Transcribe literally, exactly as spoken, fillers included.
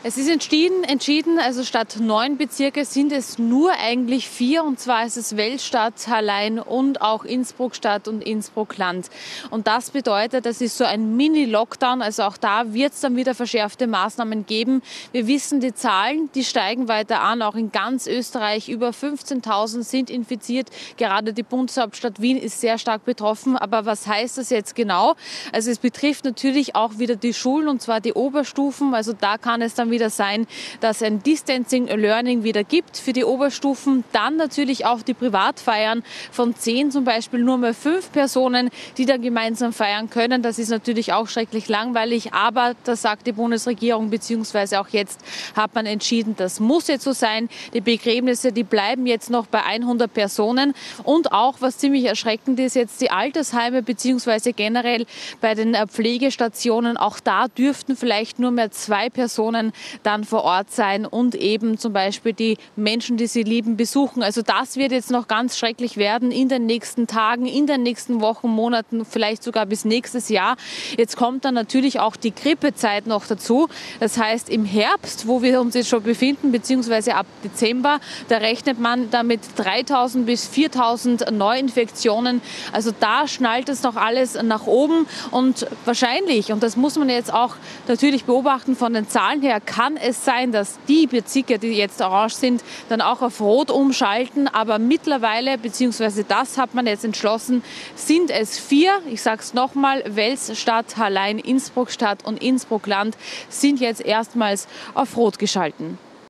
Es ist entschieden, entschieden, also statt neun Bezirke sind es nur eigentlich vier. Und zwar ist es Velstadt, Hallein und auch Innsbruck-Stadt und Innsbruck-Land. Und das bedeutet, das ist so ein Mini-Lockdown. Also auch da wird es dann wieder verschärfte Maßnahmen geben. Wir wissen, die Zahlen, die steigen weiter an. Auch in ganz Österreich über fünfzehntausend sind infiziert. Gerade die Bundeshauptstadt Wien ist sehr stark betroffen. Aber was heißt das jetzt genau? Also es betrifft natürlich auch wieder die Schulen, und zwar die Oberstufen. Also da kann es dann wieder sein, dass ein Distancing Learning wieder gibt für die Oberstufen. Dann natürlich auch die Privatfeiern von zehn zum Beispiel nur mehr fünf Personen, die dann gemeinsam feiern können. Das ist natürlich auch schrecklich langweilig, aber das sagt die Bundesregierung, beziehungsweise auch jetzt hat man entschieden, das muss jetzt so sein. Die Begräbnisse, die bleiben jetzt noch bei hundert Personen. Und auch, was ziemlich erschreckend ist, jetzt die Altersheime, beziehungsweise generell bei den Pflegestationen, auch da dürften vielleicht nur mehr zwei Personen dann vor Ort sein und eben zum Beispiel die Menschen, die sie lieben, besuchen. Also das wird jetzt noch ganz schrecklich werden in den nächsten Tagen, in den nächsten Wochen, Monaten, vielleicht sogar bis nächstes Jahr. Jetzt kommt dann natürlich auch die Grippezeit noch dazu. Das heißt, im Herbst, wo wir uns jetzt schon befinden, beziehungsweise ab Dezember, da rechnet man damit dreitausend bis viertausend Neuinfektionen. Also da schnallt es noch alles nach oben und wahrscheinlich, und das muss man jetzt auch natürlich beobachten von den Zahlen her, kann es sein, dass die Bezirke, die jetzt orange sind, dann auch auf rot umschalten. Aber mittlerweile, beziehungsweise das hat man jetzt entschlossen, sind es vier. Ich sage es nochmal, Velstadt, Hallein, Innsbruck-Stadt und Innsbruck-Land sind jetzt erstmals auf rot geschalten.